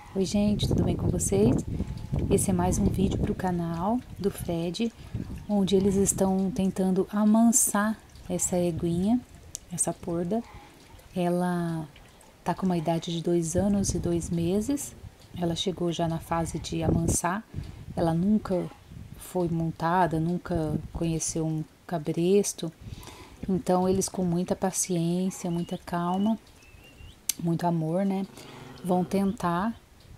Oi gente, tudo bem com vocês? Esse é mais um vídeo para o canal do Fred, onde eles estão tentando amansar essa eguinha, essa porda. Ela tá com uma idade de 2 anos e 2 meses, ela chegou já na fase de amansar, ela nunca foi montada, nunca conheceu um cabresto, então eles com muita paciência, muita calma, muito amor, né, vão tentar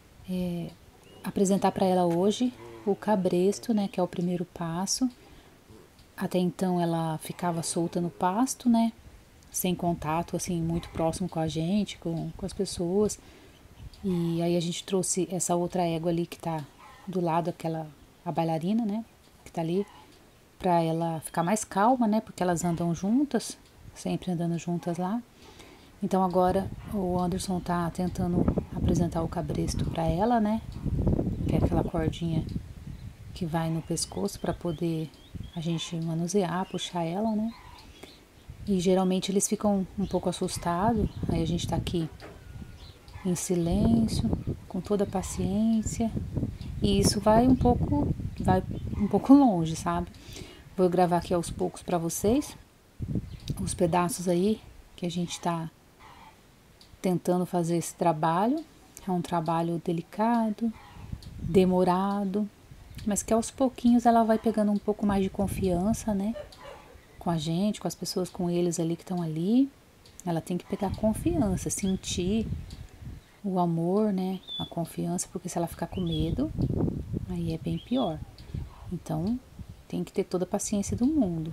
apresentar para ela hoje o cabresto, né, que é o primeiro passo. Até então ela ficava solta no pasto, né, sem contato, assim, muito próximo com a gente, com as pessoas. E aí a gente trouxe essa outra égua ali que tá do lado, a bailarina, né, que tá ali, pra ela ficar mais calma, né, porque elas andam juntas, sempre andando juntas lá. Então agora o Anderson tá tentando apresentar o cabresto pra ela, né, que é aquela cordinha que vai no pescoço para poder a gente manusear, puxar ela, né? E geralmente eles ficam um pouco assustados, aí a gente tá aqui em silêncio, com toda a paciência, e isso vai um pouco longe, sabe? Vou gravar aqui aos poucos para vocês os pedaços aí que a gente tá tentando fazer esse trabalho. É um trabalho delicado, demorado, mas que aos pouquinhos ela vai pegando um pouco mais de confiança, né? Com a gente, com as pessoas, com eles ali que estão ali. Ela tem que pegar confiança, sentir o amor, né? A confiança, porque se ela ficar com medo, aí é bem pior. Então, tem que ter toda a paciência do mundo.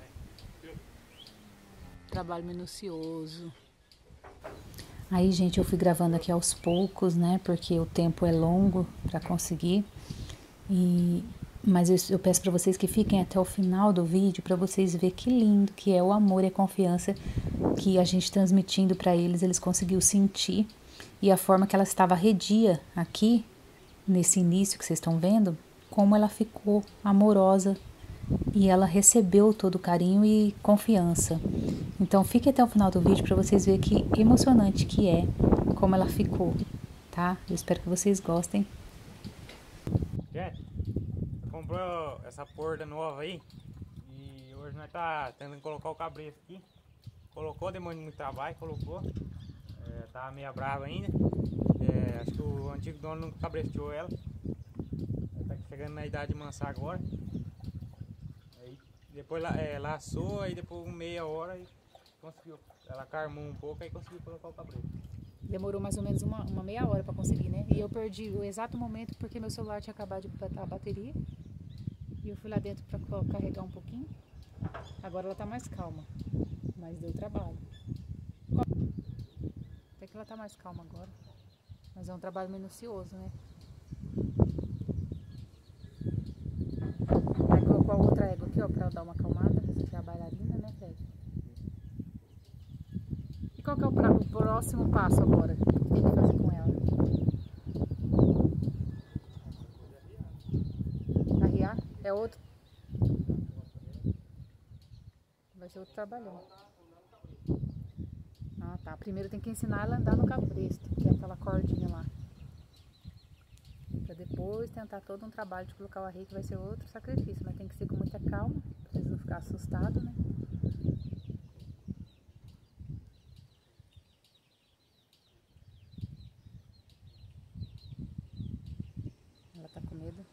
Trabalho minucioso. Aí, gente, eu fui gravando aqui aos poucos, né? Porque o tempo é longo para conseguir. Mas eu peço para vocês que fiquem até o final do vídeo para vocês verem que lindo que é o amor e a confiança que a gente transmitindo para eles, eles conseguiram sentir. E a forma que ela estava arredia aqui, nesse início que vocês estão vendo, como ela ficou amorosa e ela recebeu todo o carinho e confiança. Então fique até o final do vídeo para vocês verem que emocionante que é, como ela ficou, tá? Eu espero que vocês gostem. Gente, comprou essa porta nova aí e hoje nós tá tentando colocar o cabresto aqui. Colocou, demorou muito trabalho, colocou. Tá meio brava ainda. Acho que o antigo dono não cabresteou ela. Tá chegando na idade de mansar agora. Aí depois laçou, aí depois meia hora e conseguiu. Ela carmou um pouco aí conseguiu colocar o cabresto. Demorou mais ou menos uma meia hora para conseguir, né? E eu perdi o exato momento porque meu celular tinha acabado de botar a bateria. E eu fui lá dentro para carregar um pouquinho. Agora ela tá mais calma, mas deu trabalho. Até que ela tá mais calma agora. Mas é um trabalho minucioso, né? Aí colocou a outra égua aqui, ó, pra ela dar uma acalmada. Que é a bailarina, né, Fred? E qual que é o próximo passo agora? O que tem que fazer com ela? Arriar? É outro? Vai ser outro trabalhão. Ah, tá. Primeiro tem que ensinar ela a andar no cabresto, que é aquela cordinha lá. Pra depois tentar todo um trabalho de colocar o arreio, que vai ser outro sacrifício. Mas tem que ser com muita calma, pra eles não ficar assustados, né? Ela tá com medo.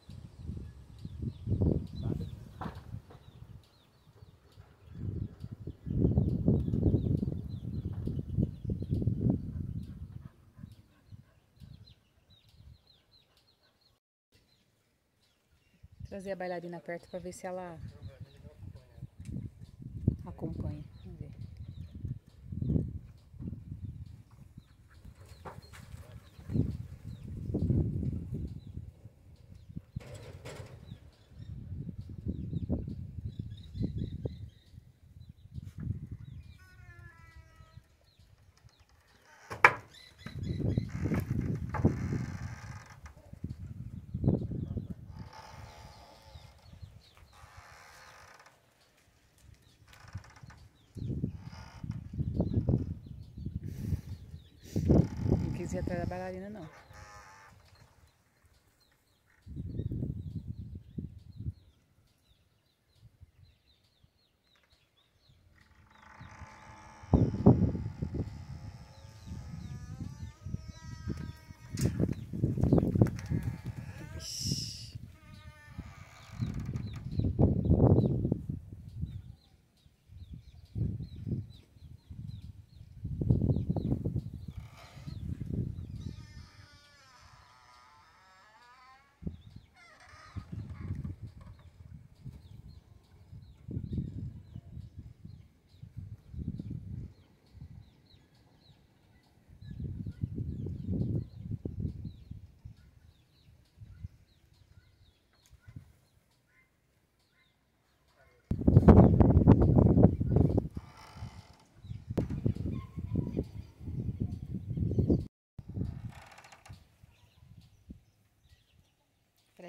Trazer a bailarina perto pra ver se ela acompanha. Vamos ver. Não quis ir atrás da bailarina, não.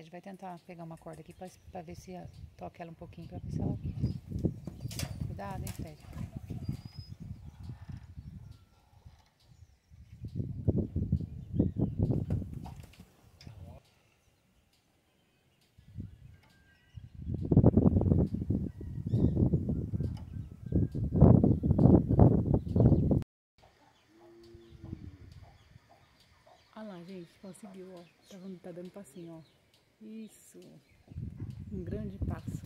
Fred vai tentar pegar uma corda aqui pra ver se toca ela um pouquinho, pra ver se ela... Cuidado, hein, Fred. Olha lá, gente, conseguiu, ó. Tá dando passinho, ó. Isso. Um grande passo.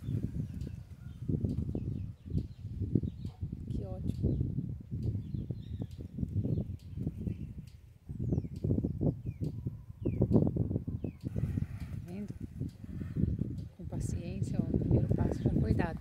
Que ótimo. Tá vendo? Com paciência, ó. O primeiro passo já foi dado.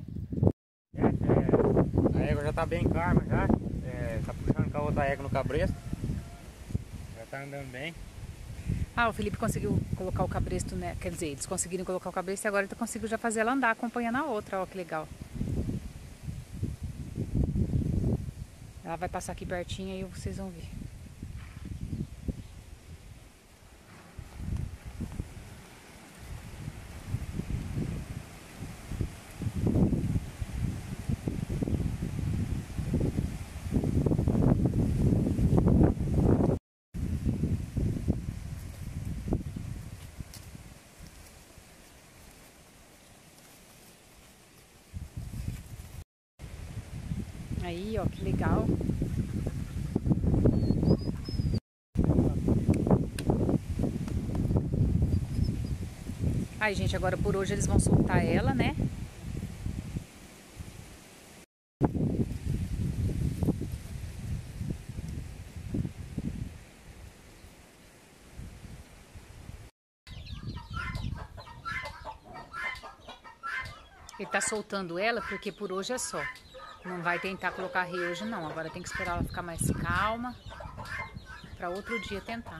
A égua já tá bem calma já. Tá puxando com a outra égua no cabresto. Já tá andando bem. Ah, o Felipe conseguiu colocar o cabresto, né? Quer dizer, eles conseguiram colocar o cabresto e agora ele conseguiu já fazer ela andar acompanhando a outra, ó, que legal. Ela vai passar aqui pertinho e vocês vão ver. Aí, ó, que legal. Aí, gente, agora por hoje eles vão soltar ela, né? Ele tá soltando ela porque por hoje é só. Não vai tentar colocar rei hoje não. Agora tem que esperar ela ficar mais calma para outro dia tentar.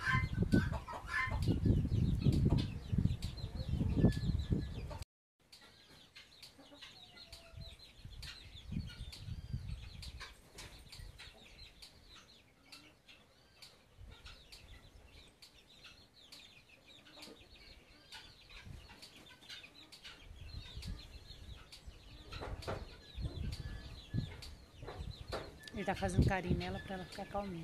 Ele tá fazendo carinho nela para ela ficar calminha.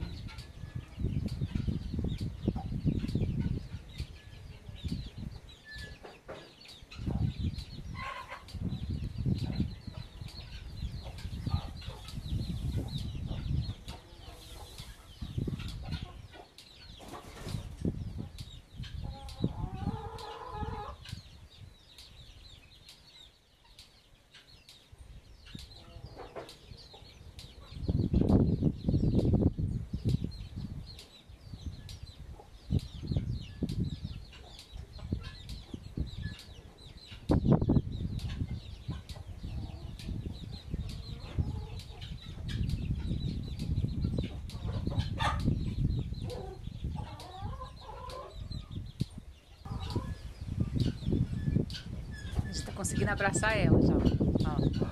A gente tá conseguindo abraçar ela já. Ó.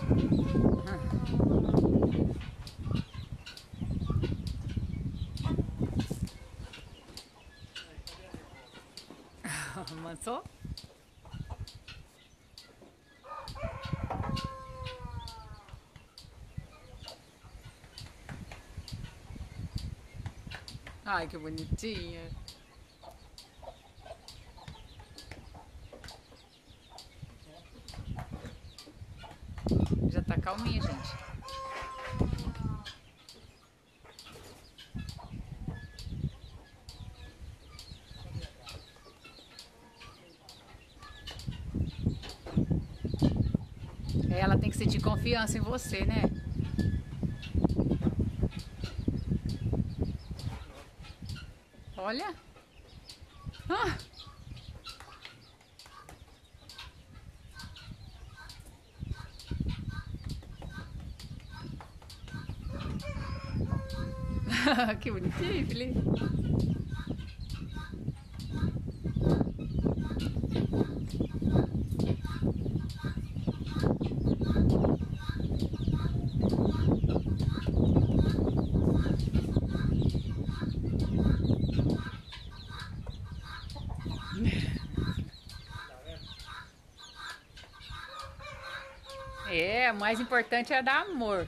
Mansou? Ai, que bonitinha. Já tá calminha, gente. Ela tem que sentir confiança em você, né? Olha. Ah. Que bonitinho, Felipe. É, o mais importante é dar amor.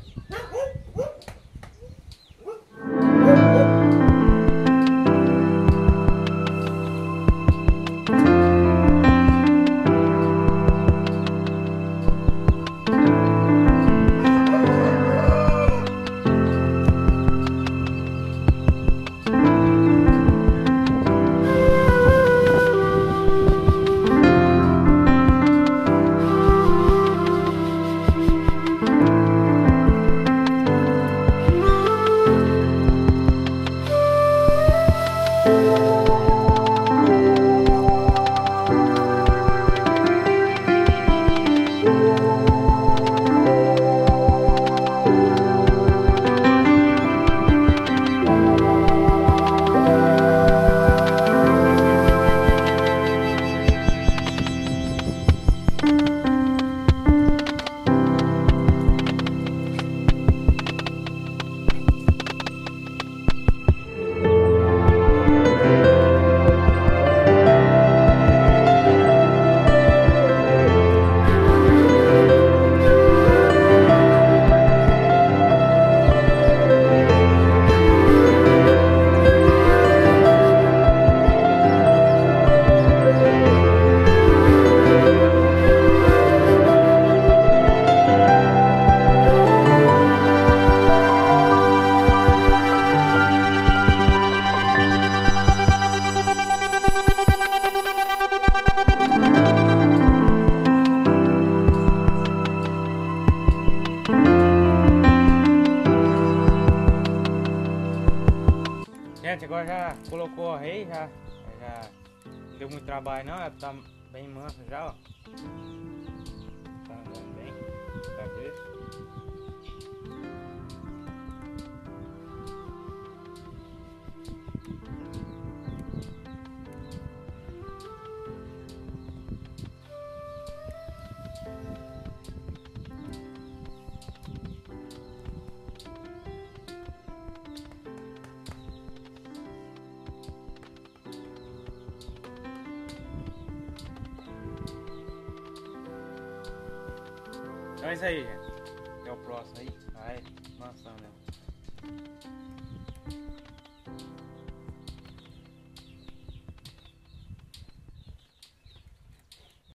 Gente, agora já colocou a rei, já não deu muito trabalho não, ela tá bem mansa já, ó. Tá andando bem, cabeça. Então é isso aí, gente. Até o próximo aí. Vai, mansão, né?